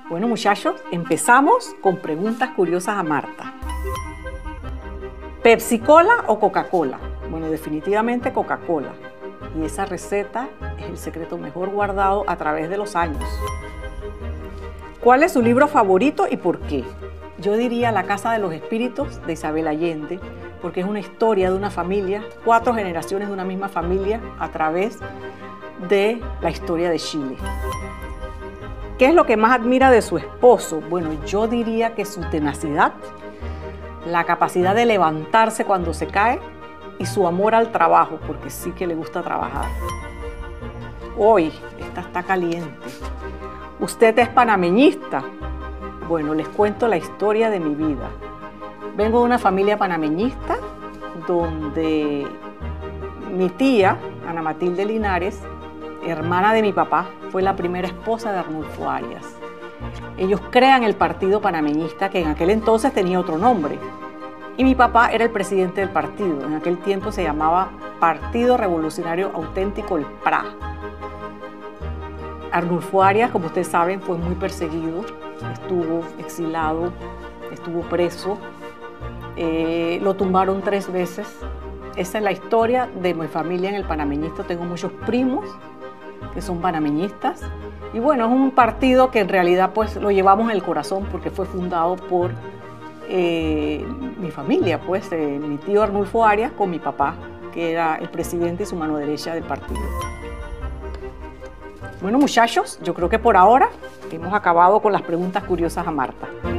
Bueno, muchachos, empezamos con preguntas curiosas a Marta. ¿Pepsi-Cola o Coca-Cola? Bueno, definitivamente Coca-Cola. Y esa receta es el secreto mejor guardado a través de los años. ¿Cuál es su libro favorito y por qué? Yo diría La Casa de los Espíritus de Isabel Allende, porque es una historia de una familia, 4 generaciones de una misma familia a través de la historia de Chile. ¿Qué es lo que más admira de su esposo? Bueno, yo diría que su tenacidad, la capacidad de levantarse cuando se cae y su amor al trabajo, porque sí que le gusta trabajar. Hoy, esta está caliente. ¿Usted es panameñista? Bueno, les cuento la historia de mi vida. Vengo de una familia panameñista donde mi tía, Ana Matilde Linares, hermana de mi papá, fue la primera esposa de Arnulfo Arias. Ellos crean el partido panameñista, que en aquel entonces tenía otro nombre. Y mi papá era el presidente del partido. En aquel tiempo se llamaba Partido Revolucionario Auténtico, el PRA. Arnulfo Arias, como ustedes saben, fue muy perseguido, estuvo exilado, estuvo preso, lo tumbaron 3 veces. Esa es la historia de mi familia en el panameñista. Tengo muchos primos que son panameñistas. Y bueno, es un partido que en realidad pues lo llevamos en el corazón porque fue fundado por mi familia, pues mi tío Arnulfo Arias con mi papá, que era el presidente y su mano derecha del partido. Bueno, muchachos, yo creo que por ahora hemos acabado con las preguntas curiosas a Marta.